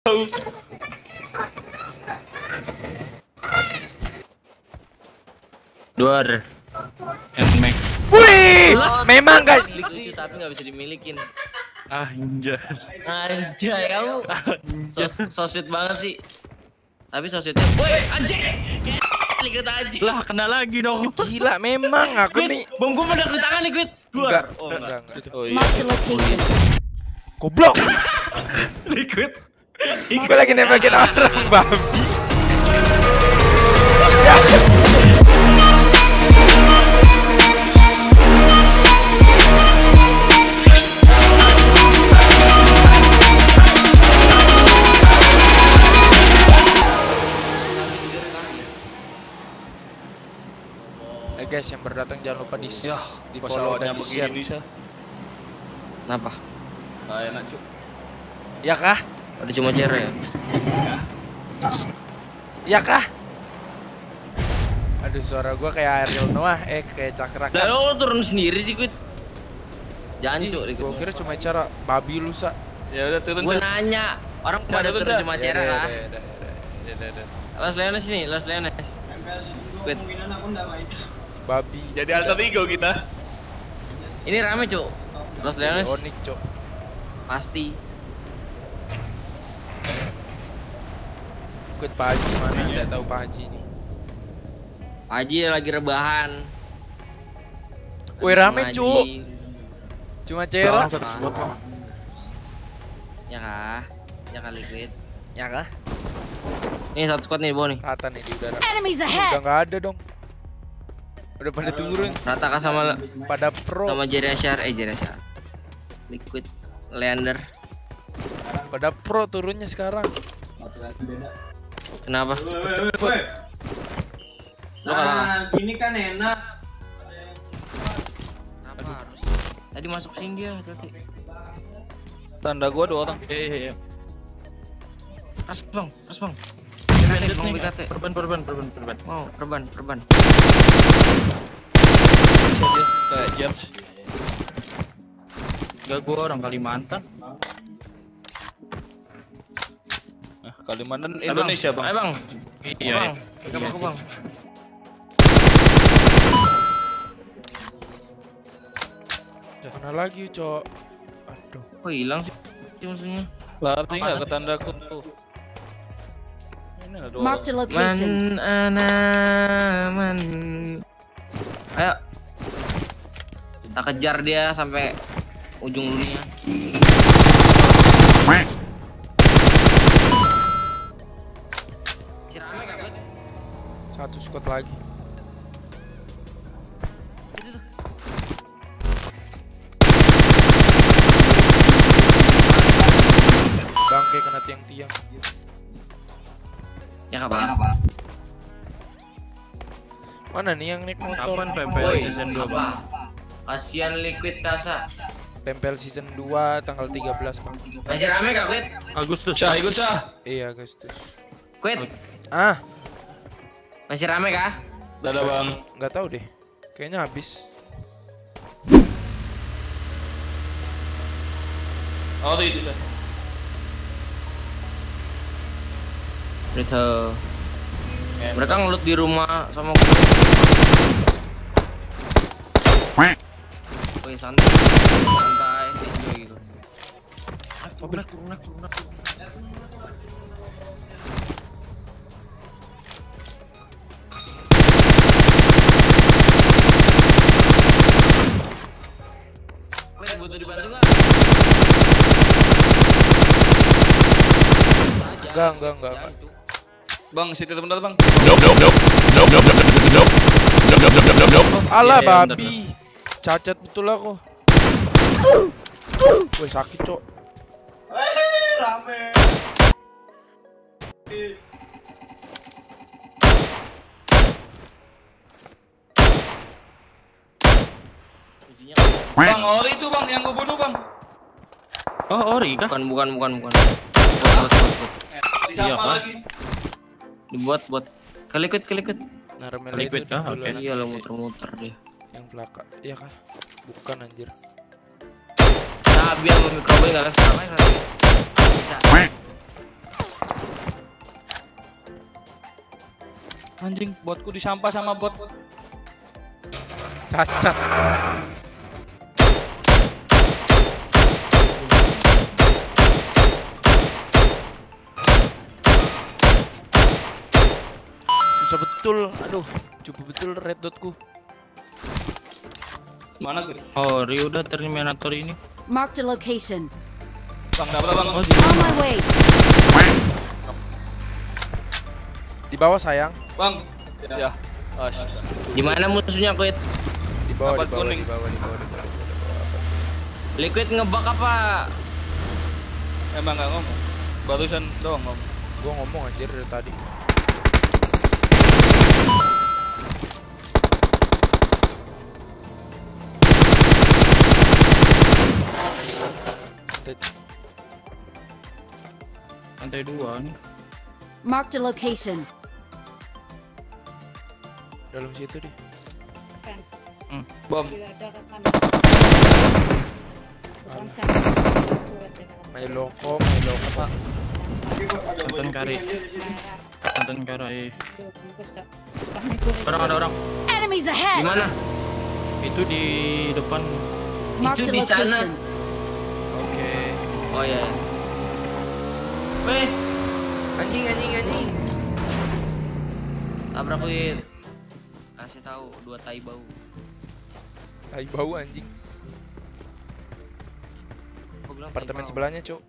Duar. Mac. Wih, memang guys. Lucu tapi nggak bisa dimilikin. Anjas. Anjay kamu. So sweet banget sih. Tapi so sweetnya. Woi anjing. Lihat aja. Lah kena lagi dong. Gila memang aku nih. Bom gua meledak di tangan nih, Quit. Enggak. Enggak. Oh iya. Goblok. Liquid. Gue lagi nembakin orang babi. Ya. Guys yang berdatang jangan lupa di follow dan di share. Kenapa? Gak enak cuy. Ya kah? Ada cuma cewek ya? Ya kah? Aduh suara gua kayak Ariel Noah, kayak Cakra kan. Lah lo turun sendiri sih, Quit. Jancuk Gua kira cuma cara babi lu sa. Ya udah turun. Gua nanya, orang pada turun cuma cewek kah? Las Leones ini, Las Leones. Quit. Babi. Jadi alter ego kita. Ini rame, Cuk. Las Leones Onik, Cok. pasti. Ikut Pak Haji mana? Enggak tahu Pak Haji ini. Pak Haji lagi rebahan. Wih rame, Haji. Cuk. Cuma cera. Ya kah? Ya kali, Quit. Ya kah? Nih satu squad nih, Bo nih. Rata nih di udara. Enemies Udah ahead. nggak ada dong. Udah pada turun. Rata kah sama Pada pro. Jerry Ashar, Jerry Ashar. Liquid, Leander. Pada pro turunnya sekarang. Kenapa? Cepet. Lo kalah. Ini kan enak. Kenapa harus? Tadi masuk sini dia, hati-hati. Tanda gua 2 orang. Ras bang. Lanjut Mau nih. BKT. Perban. Mau, perban. Dia kayak James. Enggak, gua orang Kalimantan. Nah, Kalimantan Indonesia, Bang. Bang. Iya. Bang. Aku, Bang. Mana lagi, Cok? Aduh. Kok hilang sih musuhnya? Lari enggak ke tandaku tuh. Ini ada 2. Mark the location. Man. Ayo. Kita kejar dia sampai ujung dunia. Si rame gak, Bud? Satu squad lagi. Bangke kena tiang-tiang. Ya nggak apa-apa. Mana nih yang naik motor? Kapan PPL Woi, season 2, apa? Bang? Kasihan Liquid Kasa. Tempel season 2 tanggal 13, Bang. Masih rame gak, Quid? Agustus. Cah, ikut Cah. Iya, Agustus. Quid, Ah, masih rame kah? Dadah, Bang. nggak tahu deh. Kayaknya habis. Oh, itu Cah. Itu. Mereka ngelut di rumah sama gue. Woi, santai, enjoy gitu. Turun. Woi, butuh dibantu nggak? Enggak. Bang, situ sebentar, Bang. Alah Iya, bentar, babi. Cacat betul aku. Woi, sakit, Cok. Rame. Bang, Ori itu, Bang, yang gua bunuh, Bang. Oh, Ori kah? Bukan. Buat. Disapa Kak. lagi. Dibuat kelikut. Narmel Liquid itu kah? dulu Oke. anak Iya lo muter-muter dia. yang belakang. Iya kah? Bukan anjir. Nah, biar mikrofon enggak lewat sama bisa. Anjing, botku disampah sama bot. Cacat. Susah betul. Aduh, coba betul red dotku. Mana tuh? Oh, Rio udah Terminator ini. Marked a location. Bang, dapat bang. Oh, On my way. Di bawah sayang. Bang. Ya. As. Di mana musuhnya, Quit? Di bawah, Dapat di bawah, kuning. di bawah, di bawah, di bawah. Liquid ngebak apa? Emang nggak ngomong. Barusan doang ngomong. Gua ngomong anjir dari tadi. Lantai 2 nih. Marked a location. Dalam situ deh. Bom. Main loko, main loko. Nonton kari. Nonton kari. Ada orang. Enemies Di ahead. mana? Itu di depan. Marked Itu a di sana. location. Oke. Oh ya. Weh, Anjing, anjing, anjing. tabrak Quit. Kasih tahu 2 tai bau. Tai bau anjing. Gua bilang tai Apartemen bau. sebelahnya, Cuk.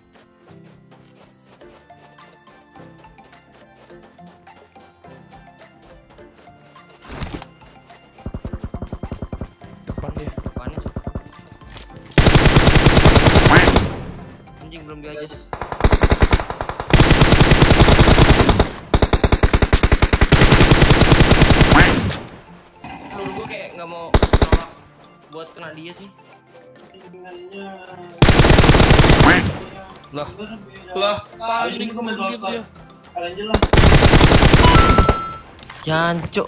Depan dia. Apaan itu? Anjing belum diajas. Aduh, gua kayak nggak mau nolak buat kena dia sih. Lah. Lah. Anjing Gua main gitu golf ya. kalian jelas. Jancuk.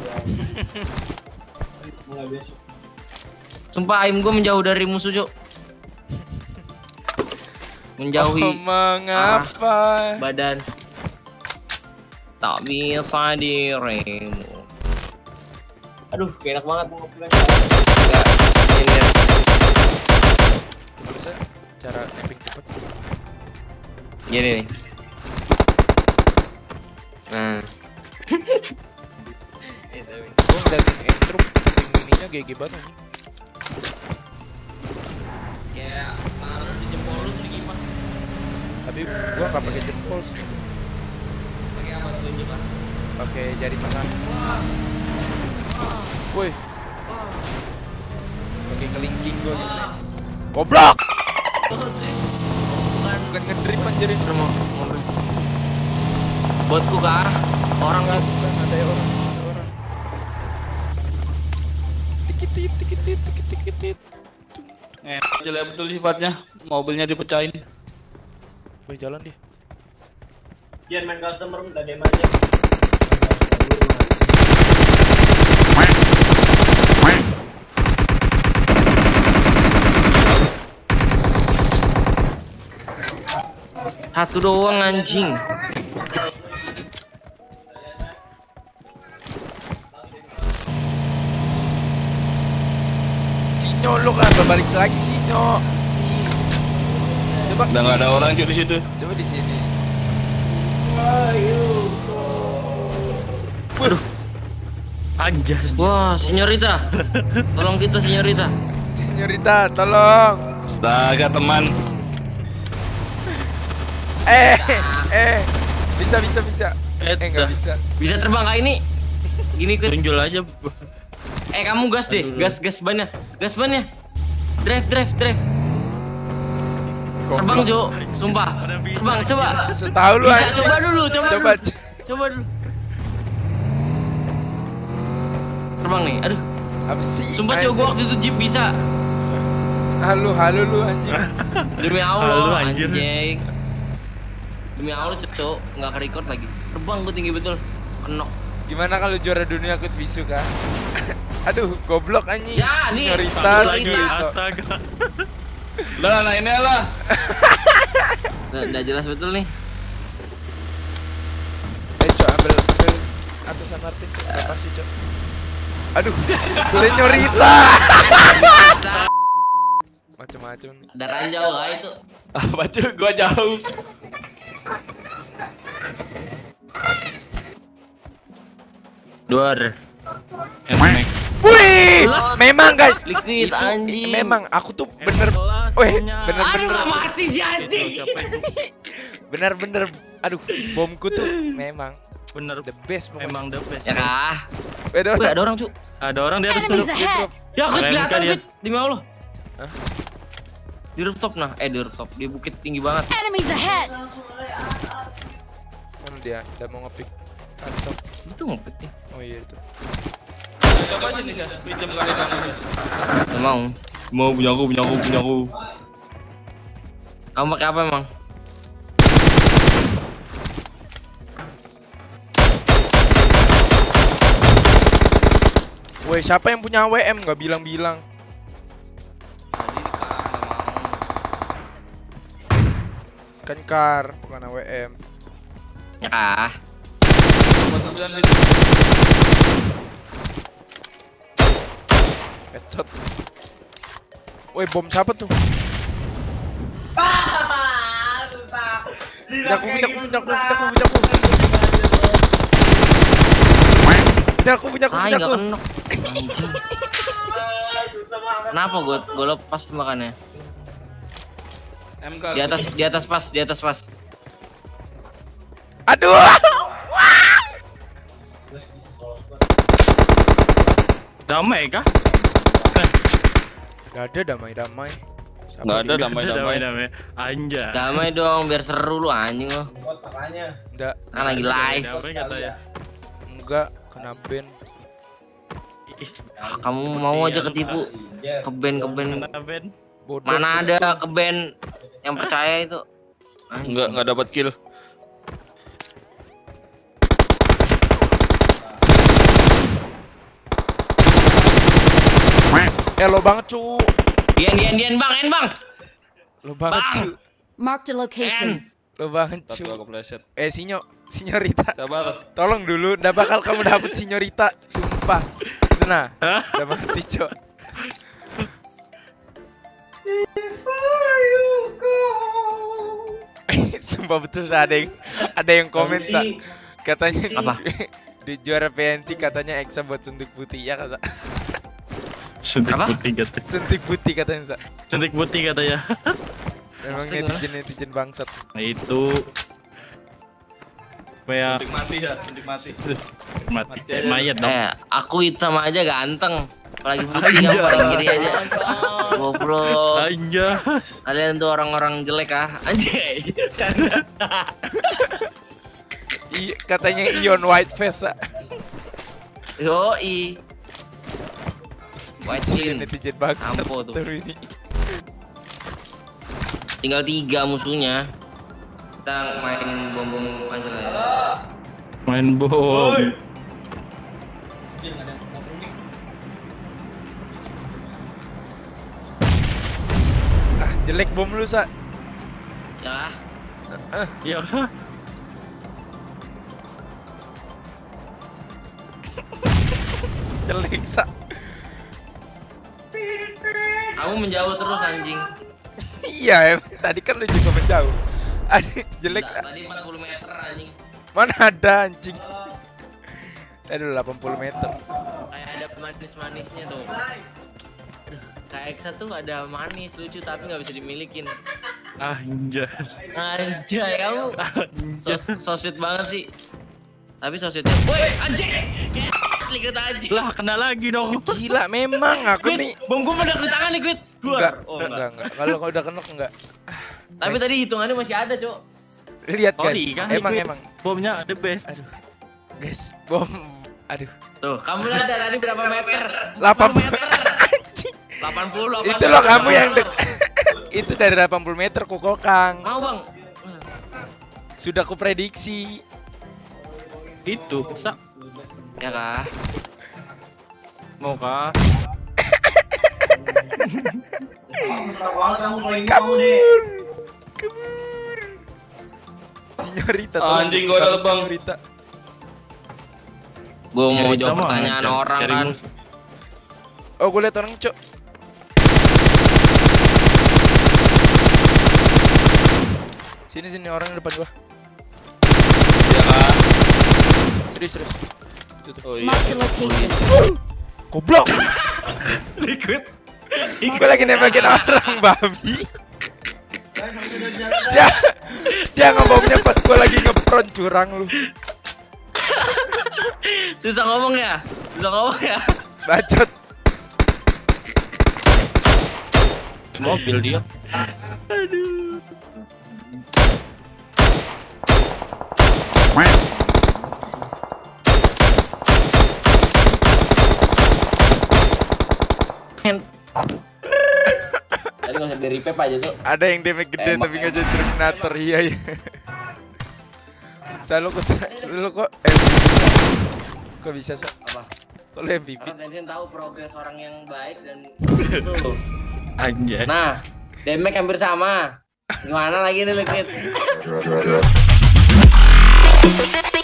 Mulai besok. Sumpah aim gua menjauh dari musuh, Cuk. Menjauhi Oh, mengapa? badan. Tak bisa dirimu. Aduh, enak banget mau ngeplay. Enggak, ini ya. Bisa cara napping cepet. Gini nih. Nah. Gua ngeliatin Endruk napping mininya GG banget anjing. Kayak lu di jempol lu tuh dikipas. Tapi gua nggak pakai jempol sih. Pakai apa tunjuk kan? Pakai jari tengah. Woi. Pakai kelingking gua gitu. Goblok. Bukan ngedrip anjir ini. Mau mobil. Botku ke arah orang Enggak, tuh. bukan ada orang, ada orang. Tikitit, tikitit, tikitit, tikitit. Jelek betul sifatnya. Mobilnya dipecahin. Woi, jalan dia. Jangan main customer udah dem aja. Satu doang anjing. Sinyo lu kan balik lagi Sinyo. Coba Udah nggak ada orang cuy di situ. coba di sini. Waduh. Anjas. Wah, senyorita. Tolong kita, senyorita. Senyorita, tolong. Astaga teman. Bisa, bisa, bisa. Enggak bisa. Bisa terbang kah ini? Gini ke tunjul aja. Kamu gas deh, gas bannya. Gas bannya. Drive. Terbang, Jo. Sumpah. Terbang, coba. Setahu lu Bisa, aja. coba dulu. Coba. Coba dulu. Terbang nih. Aduh. Apa sih? Sumpah, Jo, gua waktu itu jeep bisa. Halo lu anjing. Demi Allah, Halo, anjir. anjing. Demi Allah, Cok, nggak ke-record lagi. Terbang gua tinggi betul. Kenok. Gimana kalau juara dunia akut bisu kah? Aduh, goblok anjing. Ya, nih. Senyorita, Satu lagi. senyorita. Astaga. Lah, nah ini lah. Udah jelas betul nih. Cok, ambil atasan Martin. Terima kasih, Cok. Aduh, senyorita. Macem-macem nih. Ada ranjau gak itu? Apa cuy? Gua jauh. Dor. Emek. Wih, memang guys. Liquid, Itu, anjing. Memang aku tuh bener. Wih, bener-bener. Mati si anjing. Bener-bener. Aduh, bomku tuh memang Bener. the best. Pokoknya. Emang the best. Ya kah? Beda Wih, orang. ada orang, Cuk. Ada orang di atas Enemies duduk ahead! Ya, aku Keren kelihatan, kan dia? Fit. Demi Allah. Hah? Di rooftop nah, di rooftop. Di bukit tinggi banget. Enemies ahead! Mana dia? Udah mau ngepick kantong. Itu ngepet nih. Oh iya itu. Coba sini sih, pinjam kali ini. Gak mau. Mau punya aku. Kamu pakai apa emang? Woi, siapa yang punya AWM? Gak bilang-bilang. Kan kar, bukan AWM. Ya kah? Headshot. Woi, bom siapa tuh? Pindaku. Ah, nggak kena. Kenapa gue lepas tembakannya? MK. Di atas pas. Aduh. Damai kah? Gak ada damai-damai. Siapa Enggak ada dia? damai-damai. Anjay. Damai dong biar seru lu anjing lo. Kotakannya. Enggak, Kan lagi live. Damai katanya. enggak kena ban. Kamu mau aja ketipu. Ke band. Kena ban. Bodoh. Mana ada ke band yang percaya itu? Anjing. Enggak dapat kill. Lo banget, cu. Dian bang. Lo banget, Bang. cu. Marked a location. Lo banget, cu. Satu aku pleset. Sinyorita. Sabar. Tolong dulu, nggak bakal kamu dapet sinyorita, sumpah. Nah, Hah? udah mati, Cok. Sumpah betul ada yang komen sa. Katanya Apa? di juara PNC katanya Eksa buat suntik putih ya kata. Suntik Apa? putih katanya. Suntik putih katanya sa. Suntik putih katanya. Memang Pasti netizen bangsat. Nah itu. Kayak suntik mati ya, suntik mati. Mati kayak mayat dong. Aku hitam aja ganteng. Apalagi putih yang paling kiri aja. Goblok. Anjay. Kalian tuh orang-orang jelek ah. Anjay. Katanya Ion White Face sa. Yoi. White skin. Netizen bangsat. Ampo tuh. Tuh ini. Tinggal 3 musuhnya. Kita main bom panjang ya. Main bom. Ah, jelek bom lu sa. Ya. Iya kah? Jelek sa. Kamu menjauh terus anjing. Iya, emang tadi kan lu juga menjauh. Anjing jelek. Nggak, tadi 40 meter anjing. Mana ada anjing. Aduh 80 meter. Kayak ada manis-manisnya tuh. Aduh, kayak Eksa tuh ada manis lucu tapi nggak bisa dimilikin. Anjay. Anjay kamu. So sweet banget sih. Tapi so sweetnya. Woi anjing. Lihat aja. Lah kena lagi dong. Gila memang aku Quit, nih. bom gua meledak di tangan nih, Quit. Enggak, Oh, enggak. Kalau udah kena enggak. Tapi Guys, tadi hitungannya masih ada, Cok. lihat Oh, guys. iya, Emang Quit. emang. Bomnya the best. Aduh. Guys, bom. Aduh. Tuh, kamu lihat tadi berapa meter? 80 meter. anjing. 80. Itu loh kamu yang itu dari 80 meter kokokang. Mau, Bang. Sudah kuprediksi. Itu bisa. Ya kah? Mau kah? Kabur. Kabur. Sinyorita. tolong Anjing, gua ada dibuka, lebang. Sinyorita. Gua mau Nyari jawab sama, pertanyaan cari orang kan. musuh. Oh, gue liat orang, Cok. Sini orang di depan gua. Ya kan? Serius. Tuh. Oh iya. Marked a location. Goblok. Ikut. Gue lagi nembakin orang, babi. Dia ngomongnya pas gue lagi ngepron, curang lu. Susah ngomong ya? Bacot. Mobil dia. Tadi nggak usah di repair aja tuh. Ada yang damage gede tapi nggak jadi Terminator, iya. Lu kok MVP? Kok bisa sih? Apa? Kok lu MVP? Karena Tensin tahu progres orang yang baik dan itu. Anjay. Nah, damage hampir sama. Gimana lagi nih, Lekit?